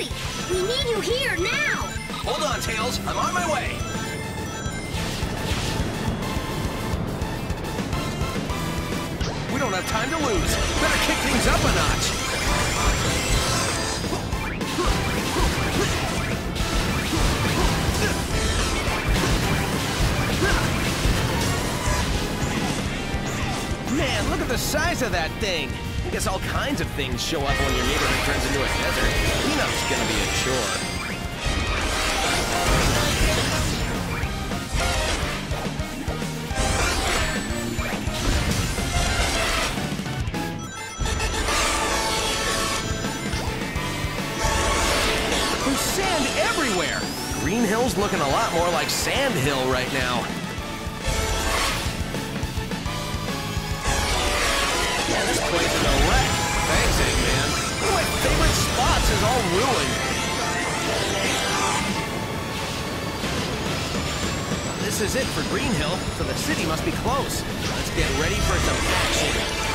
Hurry! We need you here now! Hold on, Tails. I'm on my way. We don't have time to lose. Better kick things up a notch. Man, look at the size of that thing. I guess all kinds of things show up when your neighborhood turns into a desert. Cleanup's gonna be a chore. There's sand everywhere! Green Hill's looking a lot more like Sand Hill right now. Man, this place is a wreck. Thanks, Eggman. One of my favorite spots is all ruined. This is it for Green Hill, so the city must be close. Let's get ready for some action.